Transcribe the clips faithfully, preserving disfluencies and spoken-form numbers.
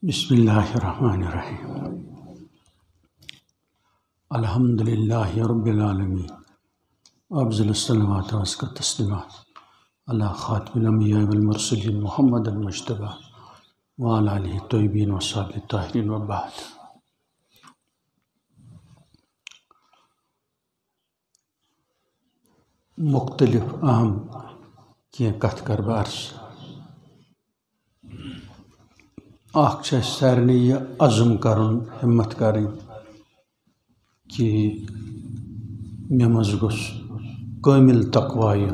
بسم اللہ الرحمن الرحیم الحمدللہ رب العالمین افضل الصلوات وازکى التسلیمات علی خاتم الانبیاء والمرسلین محمد المجتبی وعلی آلہ الطیبین وصحبہ الطاہرین وبعد. مختلف اہم کی کت کر بارس اخ سارنی یہ عزم کرن ہمت کریں کہ مے مز گوس کامل تقوی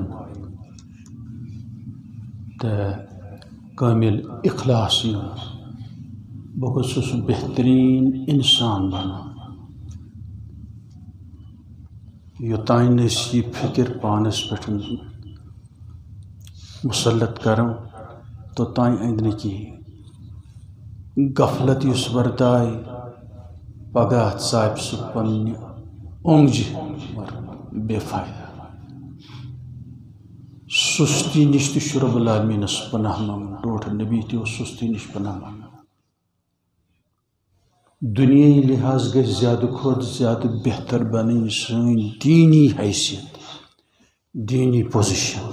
تو کامل اخلاص بہ گوسس بہترین انسان بنان. یوتان یہ فکر پانس پہ مسلط کروں توتان اند نا کہین. غفلت اس وردائے پگہ ثاپ سہ پنہ اونگجہ بے فائدہ. سستی نش تہ رب العالمینس پناہ منگن. ٹوٹھ نبی تہ سستی نش پناہ منگن. دنیای لحاظ گژھِ زیادہ کھوتہ زیادہ بہتر بنیں سن دینی حیثیت دینی پوزیشن.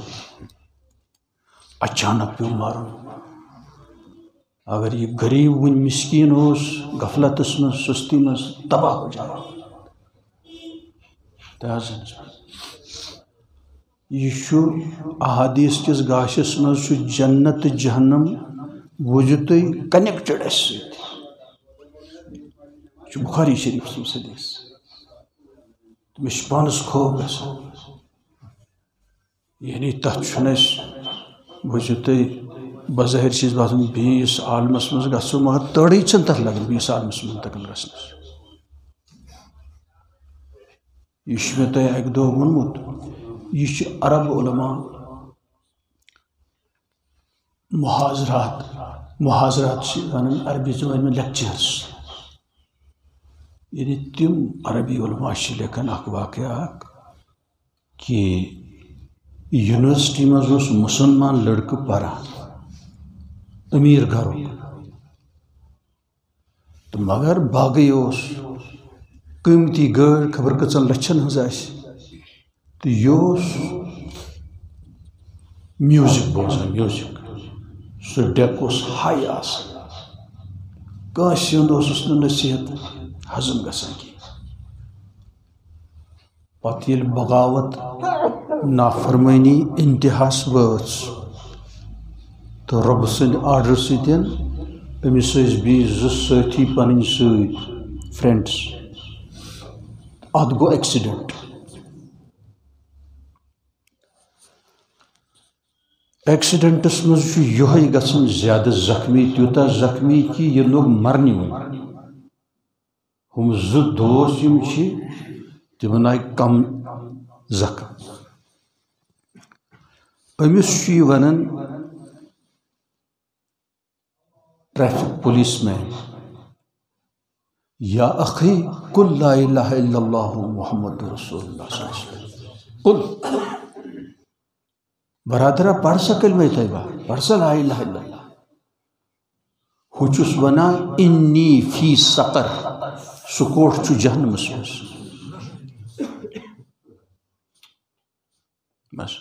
اچانک پیو مارن. اگر یہ غریب ون مسکین ہوس غفلتس من سستی من تباہ ہو جائے. یہ احادیث کس گاشس من جنت جہنم بوزو تھی کنیکٹڈ اس سۭتۍ. بخاری شریف سن حدیث مے پانس خوف گژھان. یعنی تر بوزو تھی بظاہر چیز باسان بیس عالمس مز گھو مگر تڑی چھ تر لگان بیس عالمس منتقل گھنس. یہ مے تہ اکہ دہ وونمت یہ عرب علماء محاضرات محاضرات ونان عربی زبان میں لیکچرس. یعنی تم عربی علماء لکھان اخ واقعہ کہ یونیورسٹی مز اوس مسلمان لڑکہ پران امیر گھر تو مگر باغی اس قیمتی گاڑ خبر کچن لچھن ہز تو یہ میوزک بوزان. میوزک سہ ڈیک اس ہائی آسان. کانس ہند نصیحت ہضم گژھان کی. پتہ ییٚلہِ بغاوت نافرمٲنی انتہاس وٲژ تو رب سند آرڈر ستین امس بیس زٕ ساتھی پنن ست فرینڈس ات گو ایکسیڈنٹ. ایکسیڈنٹس مز یہ گژھان زیادہ زخمی تیوتہ زخمی کہ یہ لوگ مرنی ون. ہم زٕ دوست یم چھ تمن آئی کم زخم. امس یہ ونان ٹریفک پولیس مین یا اخی قل لا الہ الا اللہ محمد رسول اللہ صلی اللہ علیہ وسلم. قل برادرہ پڑھ سا کلمہ طیبہ پڑھ سا لا الہ الا اللہ. ہوچس ونا انی فی سقر سکوٹ چھ جہنمس مز. بس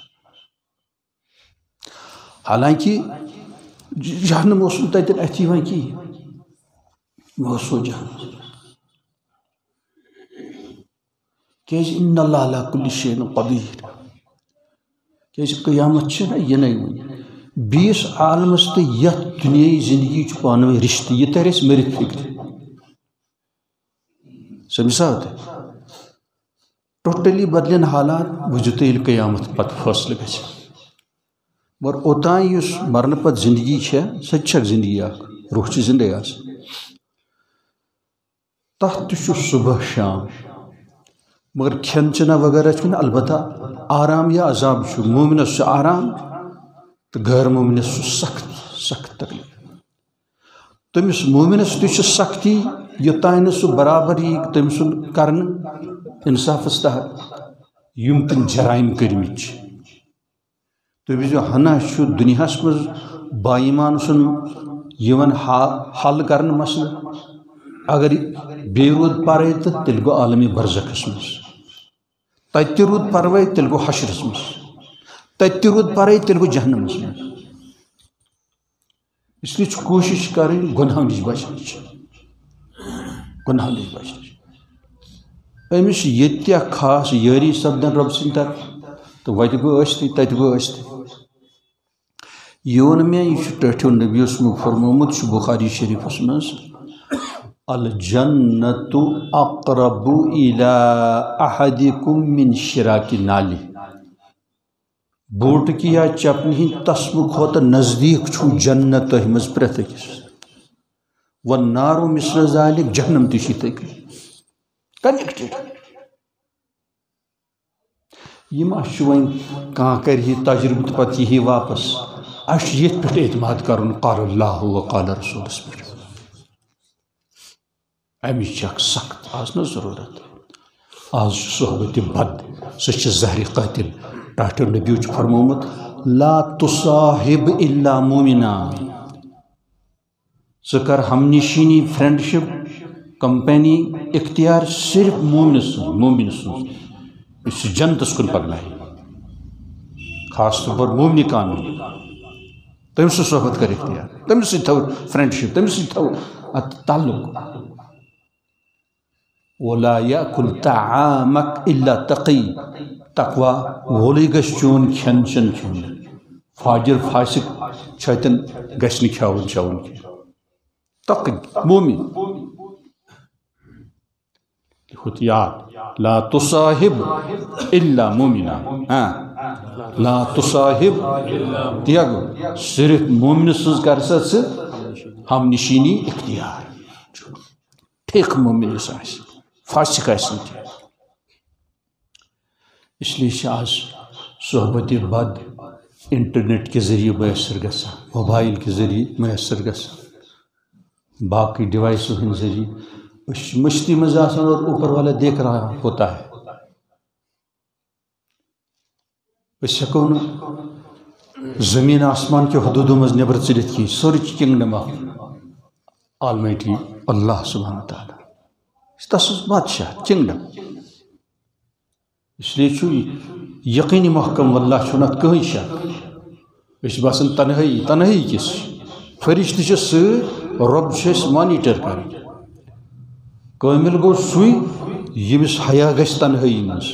حالانکہ جہنم اس تتن اتھی ون کہین سو جہنم کیاز ان اللہ علی کل شیء قدیر. کیاز قیامت چھ نا یہ ون بیس عالمس تو یت دنیای زندگی چھ پانوی رشتہ یہ تر اس مرت فکر سمجھا تہ ٹوٹلی بدلن حالات بوزو تیل قیامت پتہ فیصلہ گژھِ. مگر اوتان اس مرن پتہ زندگی چھ سہ چھ زندگی اخ روح چھ زندگی آس تتھ تہ صبح شام. مگر کھین چنا وغیرہ چھ البتہ آرام یا عذاب چھ. مومنس چھ آرام تو غیر مومنس چھ سخت سخت تکلیف. تمس مومنس تہ چھ سختی یوتان سہ برابر یہ تم سن کرن انصافس تحت یم تم جرائم کرمت. تو ہنا دنیا مز با ایمان سن یون حل کرن مسئلہ اگر بے رود پارے تو تیل گو عالمی برزخس مز تت رود پروے تیل گو حشرس مز تت رود پارے تیل گو جہنمس مز اس لیے کوشش کریں گناہ نش بچن گناہ نش بچن امس یہ خاص یاری سپدن رب سند طرف تو وت گو اشتی تت گو اشتی یہ میں یہ ٹھٹھو نبی اسمک فرمومت بخاری شریفس مز الجنت اقرب الى احدکم من شراک نالی بوٹ کی یا چپنی ہند تسم کھوت نزدیک چھو جنت تہ مز پرت اکس و نارو مثل ذالک جہنم تہ تک کنیکٹڈ یم اچھ وین کان کر تجربہ پتہ یہ واپس اچھ یہ پہ اعتماد کرن قال اللہ و قال رسولس پہ امچ چھ سخت آز نا ضرورت آز صحبت بد سہ زہر قاتل ڈاکٹر نبی فرمومت لا تصاحب الا مومنا ثر ہم نشینی فرینڈشپ کمپنی اختیار صرف مومن سن مومن سن اس جنتس کن پکنائے خاص طور پر مومنی قانون تم سے صحبت کر اختیار تم سے تھو فرینڈشپ تم سے تھو تعلق ولا یاکل طعامک الا تقی تقوی وولی گش چون کھین چن کھین فاجر فاسق چھتن گش نہ کھاون چاون تقی مومن خود یاد لا تصاحب الا مومنا ہاں لا تصاحب دیا گو صرف مومن سز کر سے ہم نشینی اختیار ٹھیک مومن اس فاسق آسن اس لیے آج صحبت بد انٹرنیٹ کے ذریعے میسر گسا موبائل کے ذریعے میسر گسا باقی ڈیوائسوں کے ذریعے مشتی مزاح اور اوپر والا دیکھ رہا ہوتا ہے اس ہکو زمین آسمان کے حدودوں مز نبر چلت کی سوری کنگڈم آف آلمائٹی اللہ سبحانہ تعالی تس بادشاہ کنگڈم اس لیے چھو یقینی محکم واللہ چھنت کہیں شک اس باسن تنہائی تنہائی کس فرشتہ چھ سر رب چھ مانیٹر کر کامل گو سوئی یمس حیا گژھِ تنہائی مز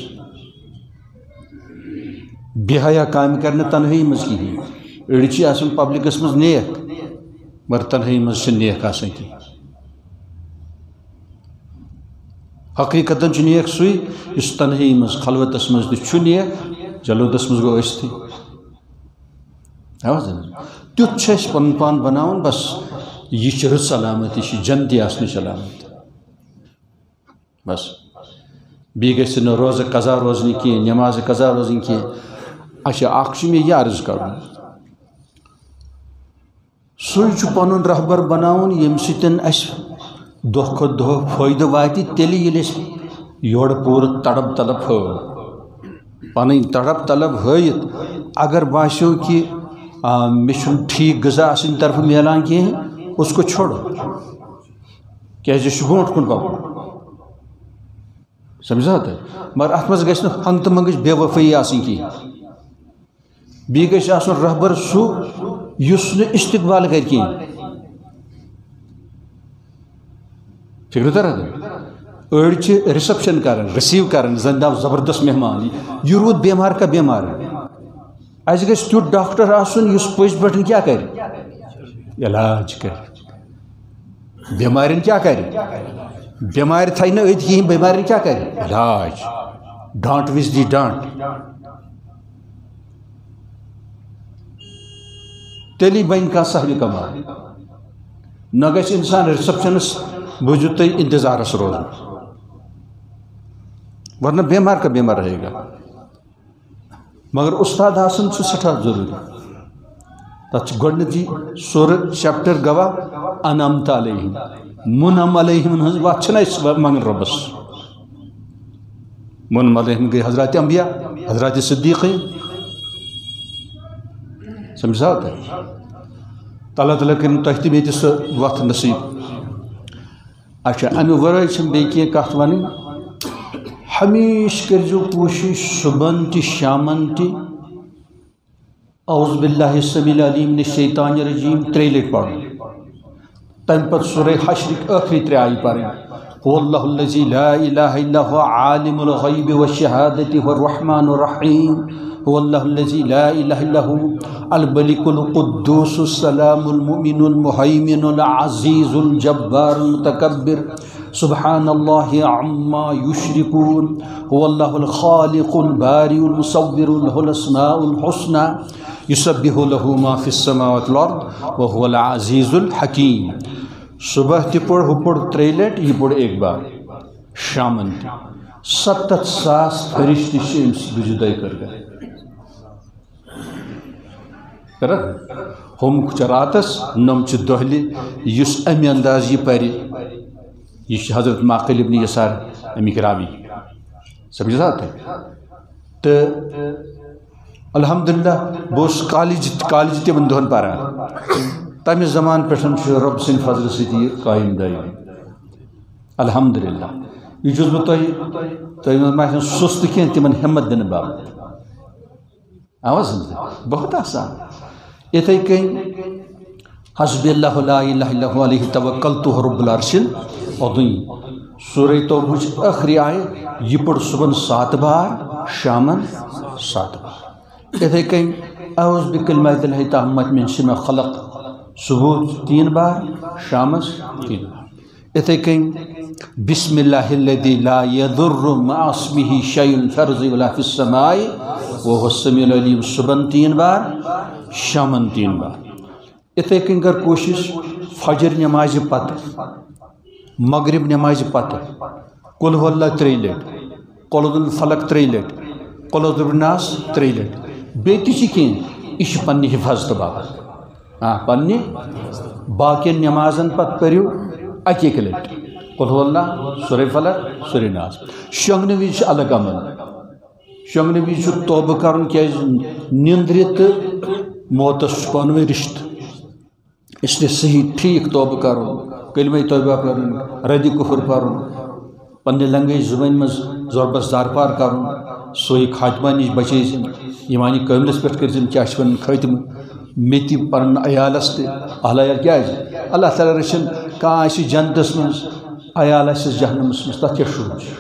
بے حیا کام کرنے تنہائی مز کہین اڑی چھ آسان پبلکس مز نیک مگر تنہائی مز چھ نیک آسان کی حقیقت نیک سوئی اس تنہائی مز خلوتس مز تہ نیک جلودس مز گو اشتی تیت اس پن پان بناون بس یہ رت سلامت یہ جنتی آسنچ علامت بس بی گژھِ نہ روزہ قضا روزنی کی نماز قضا روزنی کی اچھا اخ میں یہ عرض کرن سوئی پن رہبر بناون یم سن اس دہ کھت دہ فائدہ واتی تیلی یل یور پور تڑپ طلب ہو پن تڑپ طلب ہائت اگر باسیو کہ مے ٹھیک غذا اسن طرف ملان کی اس کو چھوڑو کیازِ یہ برونٹ کن پکن سمجھا تھی مگر ات مز گژھِ نہٕ ہنگتہٕ منگٕچ بے وفٲیی آسٕنۍ کِہیٖنۍ بیٚیہِ گژھِ آسُن رہبر سُہ یُس نہٕ استقبال کرِ کِہیٖنۍ فکر تران أڑۍ چھِ رِسپشن کران رسیو کران زن داو زبردست مہمان یہ روٗد بیمار کا بیمار اَسہِ گژھِ تیُتھ ڈاکٹر آسُن یُس پٔزۍ پٲٹھۍ کیٛاہ کرِ علاج کرِ بیمارٮ۪ن کیٛاہ کرِ بیمار تھائی نہ أتھۍ کِہیٖنۍ بیمارٮ۪ن کیٛاہ کرِ علاج ڈانٹ وِز دی ڈانٹ تیٚلی بنہِ کانٛہہ سہلہِ کمال نہ گژھِ اِنسان رِسپشنس بوٗزِو تُہۍ انتظارس روزُن ورنہ بیمار کا بیمار رہے گا مگر استاد آسن چھُ سٹھاہ ضروٗری تتھ چھُ گۄڈنیُکُے سورہ چیپٹر گواہ انعمت علیہم منعم علیہم ہٕنٛز وتھ چھِنہٕ أسۍ منگان رۄبس منعم علیہم گٔے حضرات انبیاء حضرات صدیقین سمجھا تۄہہِ اللہ تعالیٰ کرن تۄہہِ تہِ بیٚیہِ تہِ سۄ وَتھ نصیٖب اچھا اَمہِ ورٲے چھِم بیٚیہِ کینٛہہ کَتھ وَنٕنۍ ہمیشہِ کٔرۍزیو کوٗشِش صُبحن تہِ شامن تہِ اعوذ باللہ السمیع العلیم من الشیطان الرجیم ترٛیٚیہِ لٹہِ پَرُن تَمہِ پتہٕ سورہ حشرٕکۍ ٲخری ترٛےٚ آیہِ پَرٕنۍ هو اللہ الذی لا الہ الا هو عالم الغیب والشہادة هو الرحمن الرحیم هو اللہ الذی لا الہ الا هو الملک القدوس السلام المؤمن المہیمن العزیز الجبار المتکبر سبحان اللہ عما یشرکون هو اللہ الخالق الباری المصور له الاسماء الحسنى یسبح له ما فی السماوات والارض وهو العزیز الحکیم صبح تہ پڑھ ہو پڑھ ترٛیٚیہِ لٹہِ یہ پڑھ ایک بار شامن تہ ستتھ ساس فرشتہ چھِ أمۍ سٕنٛدِ جُدٲیی کر گئے کرکھ ہم چھِ راتس نم چھِ دۄہلہِ یُس اَمہِ انداز یہ پرِ یہ چھِ حضرت معقل ابن یسار امیک راوی سمجھ ساتھ تہٕ الحمدللہ بہٕ اوسُس کالج کالج تِمن دۄہن پران تمہِ زمان پٮ۪ٹھ رۄب سٕنٛدِ فضلہٕ سۭتۍ یہِ قٲیِم دٲیِم الحمدللہ یہ چھُس بہٕ تۄہہِ تۄہہِ منٛز ما آسن سُستہٕ کینٛہہ تِمن ہمت دِنہٕ باپتھ آوا سمجھ بہت آسان یِتھَے کٔنۍ حسبی اللہ لا الہ الا هو علیہ توکلت رب العرش العظیم سورہ توبہٕچ ٲخری آیہِ یہِ پوٚر صُبحن سات بار شامن سات بار یِتھَے کٔنۍ اعوذ بکلمات اللہ التامات من شر ما خلق صبح تین بار شامس تین بار یِتھَے کٔنۍ بسم اللہ الذی لا یضر مع اسمہ شیء فی الارض ولا فی السماء وهو السمیع العلیم صبحن تین بار شامن تین بار یِتھَے کٔنۍ کر کوٗشش فجر نمازِ پتہٕ مغرب نمازِ پتہٕ قل هو اللہ ترٛیٚیہِ لٹہِ قل اعوذ بالفلق ترٛیٚیہِ لٹہِ قل اعوذ بالناس ترٛیٚیہِ لٹہِ بیٚیہِ تہِ چھِ کینٛہہ یہِ چھِ پننہِ حفاظتہٕ باپتھ ہاں پننہِ باقین نمازن پتہٕ پٔرِو اکہِ اکہِ لٹہِ قل هو اللہ سورہ فلق سورہ ناس شۄنٛگنہٕ وِزِ چھُ الگ عمل شۄنٛگنہٕ وِزِ چھُ توبہٕ کرُن کیازِ نیندرِ تہٕ موتس چھُ پانہٕ ؤنۍ رشتہٕ اس لیے صحیح ٹھیک توبہ کرُن کلمہ توبہ کرُن رد کفر پرُن پننہِ لنگویج زبانہِ منٛز ضربس دارپار کرُن سوے خاتمہ نِش بچٲیزن ایمانی کٲملس پٮ۪ٹھ کٔرزن کیاہ چھِ ونان خٲتمہٕ مےٚ تہِ پنُن عیالس تہِ اہل عیال کیازِ اللہ تعالیٰ رٔچھِن کانٛہہ آسہِ جنتس منٛز عیال آسٮ۪س جہنمس منٛز تتھ کیاہ شوٗب چھُ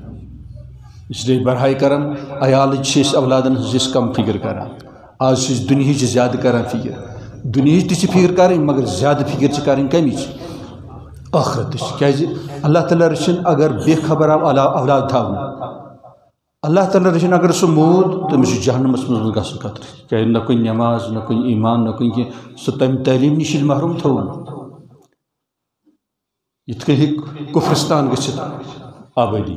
اس لیے برہاے کران عیالٕچ چھِ أسۍ اولادن ہٕنٛز أسۍ کم فکر کران آز چھِ أسۍ دُنہِچ زیادٕ کران فکر دُنہِچ تہِ چھِ فکر کرٕنۍ مگر زیادٕ فکر چھِ کرٕنۍ کمِچ ٲخرتٕچ کیازِ اللہ تعالیٰ رٔچھِن اگر بے خبر آو اولاد تھاونہٕ اللہ تعالیٰ رٔچھِن اگر سُہ موٗد تٔمِس چھُ جہنمس منٛز گژھُن خطرٕ کیازِ نہ کُنہِ نٮ۪ماز نہ کُنہِ ایمان نہ کُنہِ کینٛہہ سُہ تمہِ تعلیٖم نِش ییٚلہِ محروٗم تھوٚوُن یِتھ کٔنۍ ہیٚکہِ کُفرستان گٔژھِتھ آبٲدی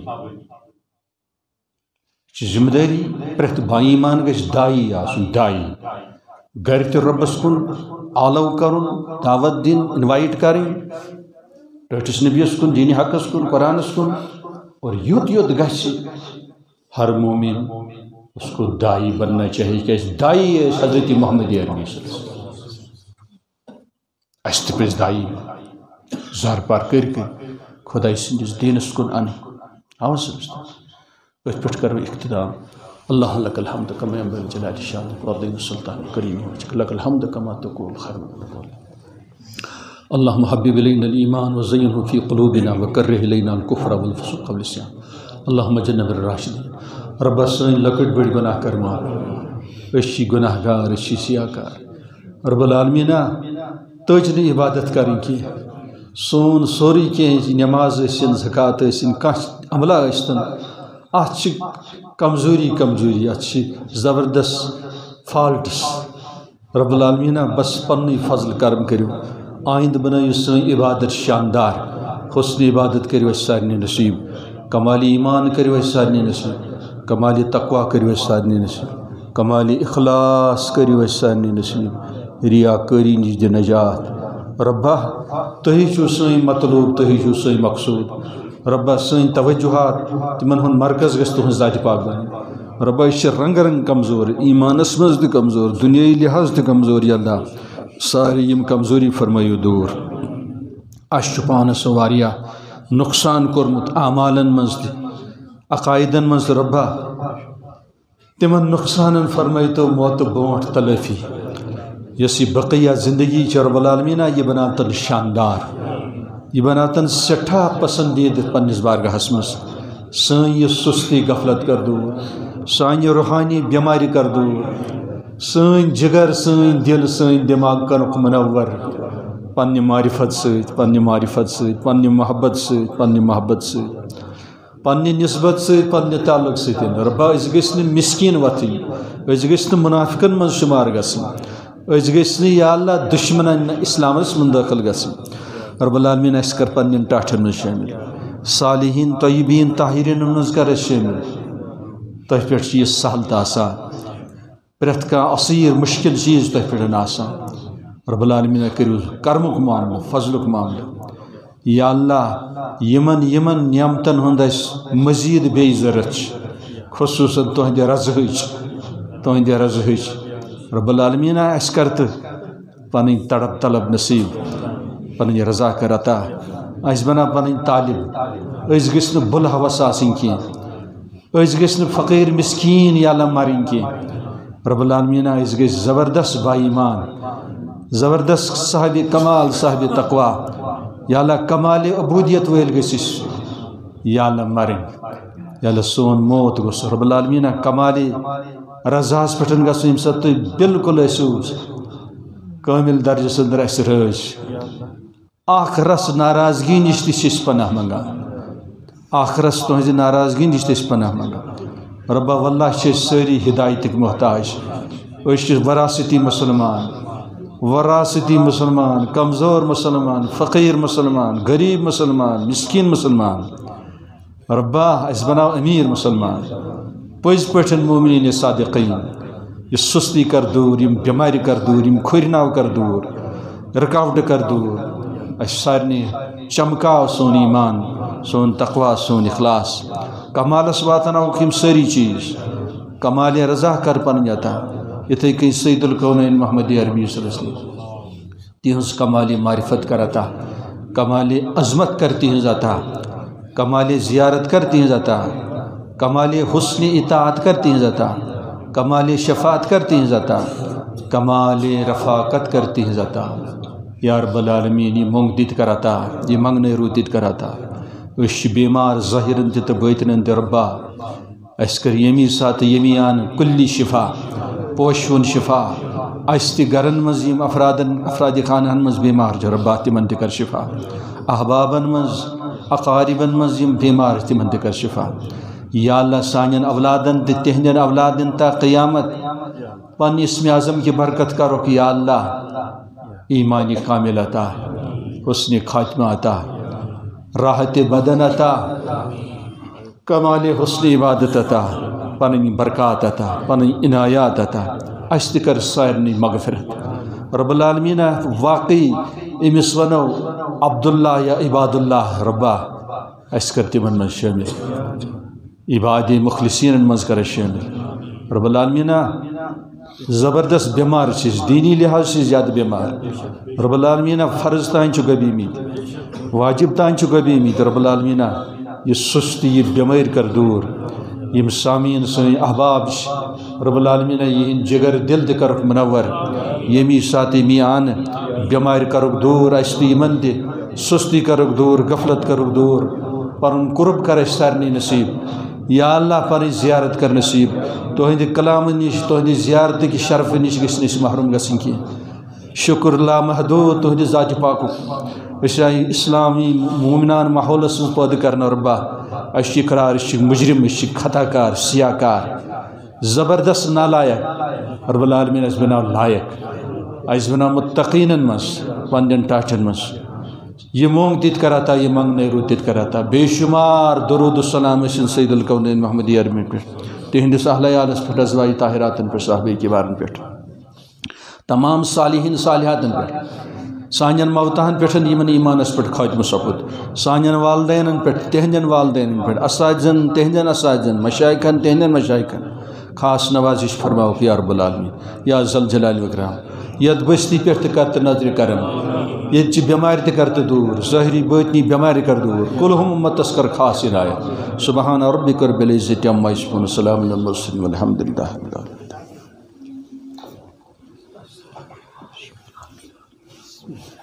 یہِ چھِ ذمہٕ دٲری پرٛٮ۪تھ با ایمان گژھِ دایی آسُن دایی گرِ تہِ رۄبس کُن آلو کرُن دعوت دِنۍ اِنوایٹ کرٕنۍ ٹٲٹھِس نبیَس کُن دیٖنِ حقس کُن قرآنس کُن اور یوٚت یوٚت گژھِ ہر مومن اس کو دائی بننا چاہیے کیازِ دائی ٲسۍ حضرت محمد عربی صلی اللہ علیہ وسلم اَسہِ تہِ پَزِ دائی زارپار کٔرۍ کٔرۍ خۄداے سٕنٛدِس دیٖنس کُن اَنٕنۍ آو سمجھ أتھۍ پٮ۪ٹھ کرو اختتام اللہ لک الحمد کما ينبغي لجلال شانك وعظيم سلطانك وكريم وجهك لك الحمد كما تقول خير من تقول اللهم حبب إلينا الإيمان وزينه في قلوبنا وكره إلينا الكفر والفسوق والعصيان اللهم جنبنا الراشدين رب سٲنۍ لۄکٕٹۍ بٔڑۍ گۄناہ کر معاف أسۍ چھِ گۄناہ گار أسۍ چھِ سیاکار رب العالمیٖنا تٔج نہٕ عبادت کرٕنۍ کینٛہہ سون سورُے کینٛہہ نٮ۪ماز ٲسِن زکات ٲسِن کانٛہہ عملہ ٲسۍتن اتھ چھِ کمزوری کمزوری اتھ چھِ زبردست فالٹس رب العالمیٖنا بس پننُے فضل کرم کٔرِو آئندٕ بنٲیِو سٲنۍ عبادت شاندار حسن عبادت کٔرِو اَسہِ سارنٕے نصیٖب کمالِ ایمان کٔرِو اَسہِ سارنٕے نصیٖب کمالِ تقوا کٔرِو اَسہِ سارنٕے نصیٖب کمالِ اخلاص کٔرِو اَسہِ سارنٕے نصیٖب ریا کٲری نِش دِ نجات ربا تُہی چھُو سٲنۍ مطلوب تُہی چھُو سٲنۍ مقصوٗد ربا سٲنۍ توجہات تِمن ہُنٛد مرکز گژھِ تُہٕنٛز ذاتِ پاک بنٕنۍ ربا أسۍ چھِ رنٛگہٕ رنٛگہٕ کمزور ایمانس منٛز تہِ کمزور دُنیٲیی لحاظ تہِ کمزور یا اللہ ساری یم کمزوری فرمایو دور اس پانس واریاہ نقصان کورمت اعمالن مز تہ عقائدن مز ربا تمن نقصان فرمائی تو موت بونٹ تلفی یس یہ بقیہ زندگی چھ رب العالمینہ یہ بناتن شاندار یہ بناتن سٹھا پسندید پنس بارگاہس مز سن یہ سستی غفلت کر دور سان روحانی بیماری کر دور سن جگر سن دل سن دماغ کرک منور پنہ معرفت ست پنہ معرفت ست پنہ محبت ست پنہ محبت ست پنہ نسبت ست پنہ تعلق ست ربا اس گژھ نہ مسکین وتھن اس گژھ نہ منافقن من شمار گژھن اس گژھ نہ یا اللہ دشمنن اسلامس من داخل گژھن رب العالمین اس کر پنن ٹاٹھن من شامل صالحین طیبین طاہرین من کر شامل تہ پہ یہ سہل تو آسان پریت کا عصیر مشکل چیز تہ پہ آسان رب العالمین کرو کرمک معاملہ فضلک معاملہ یا اللہ یمن یمن نعمتن ہند اس مزید بے ضرورت خصوصاً تہند رضہچ تہند رضہچ رب العالمین اس کرت پن تڑپ طلب نصیب پن رضا کر عطا اس بنا پن طالب اس گژھ نہ بل ہوس آسن کی اس گژھ نہ فقیر مسکین یا اللہ مرن کی رب العالمین اس گژھ زبردست با ایمان زبردست صاحب کمال صاحب تقوا یا اللہ کمال عبودیت ویل گسس یا اللہ مرن یا اللہ سون موت گس رب العالمین کمال رضاس پٹن گس یم سات بالکل اسوس کامل درجس اندر اس رج اخ رس ناراضگی نش تس پناہ منگا اخ رس تہذ ناراضگی نش تس پناہ منگا ربا واللہ چھ ساری ہدایتک محتاج اس وراثتی مسلمان وراثتی مسلمان کمزور مسلمان فقیر مسلمان غریب مسلمان مسکین مسلمان ربا اس بناو امیر مسلمان پز پٹھن مومنین صادقین یہ سستی کر دور یم بیماری کر دور یم کھرناو کر دور رکاوٹ کر دور اس سارنی چمکاو سون ایمان سون تقوا سون اخلاص کمالس واتناو یم ساری چیز کمال رضا کر پن جاتا اتھے کئی سید الکونین محمد عربی صلی اللہ علیہ وسلم تہذ کمال معرفت کرتا کمال عظمت کرتی ہیں جاتا کمال زیارت کرتی ہیں جاتا کمال حسن اطاعت کرتی ہیں جاتا کمال شفاعت کرتی ہیں جاتا کمال رفاقت کرتی ہیں جاتا یا رب العالمین یہ مونگ دیت کراتا یہ منگنے رو دیت کراتا اس بیمار ظاہرن تہ باطنن تہ ربا اس کر یمی سات یمی آن کلی شفا پوشون شفا اس تہ گرن مز یم افرادن افراد خانہن مز بیمار جو ربا تمن تہ کر شفا احبابن مز اقاربن مز یم بیمار تمن تہ کر شفا یا اللہ سانین اولادن تہ تہندین اولادن تا قیامت پن اسم اعظم کی برکت کرو کہ یا اللہ ایمانی کامل عطا حسن خاتمہ عطا راحت بدن عطا کمال حسن عبادت عطا پنن برکات عطا پنن عنایات عطا اس تہ کر سارنی مغفرت رب العالمین واقعی امس ونو عبداللہ یا عباد اللہ ربا اس کر تمن من شامل عباد مخلصین من کر شامل رب العالمین زبردست بیمار چیز دینی لحاظ سے زیادہ بیمار رب العالمین فرض تان چھ گبی مید واجب تان چھ گبی مید رب العالمین یہ سستی یہ بیمار کر دور یم سامین سن احباب رب العالمین یہ جگر دل تہ کرک منور یمی سات می آن بیمار کرک دور اس تہ یمن تہ سستی کرک دور غفلت کرک دور پرن قرب کر سارنی نصیب یا اللہ پن زیارت کر نصیب تہند کلام نش تہند زیارت کی شرف نش گھن اس محروم گھن کی شکر لا محدود تہند ذات پاک اس اسلامی مومنان ماحول سن پود کرنا ربا اس قرار اس مجرم اس خطا کار سیاہ کار زبردست نالائق رب العالمین اس بنا لائق اس بنا متقین مس پنن ٹاٹن مس یہ مونگ دیت کراتا یہ منگ نیرو دیت کراتا بے شمار درود السلام اسن سید الکونین محمد عربی پہ تہندس اہل عیالس پہ ازواج طاہراتن پہ صحابہ کبارن پہ تمام صالحین صالحاتن پہ سانین موتاہن پہ یمن ایمانس پہ خاتمہ سپد سانین والدینن پہ تہندین والدینن پہ اساتذن تہندین اساتذن مشائخن تہندین مشائخن خاص نوازش فرماؤ یا رب العالمین یا ذل جلال و اکرام یت بستی پہ کر نظر کرم یہ بیمار تر تو دور ظاہری باطنی بیمار کر دور کلہم امتس کر خاص عنایت سبحان ربک رب العزت عما یصفون سلام علی المرسلین والحمد للہ رب العالمین.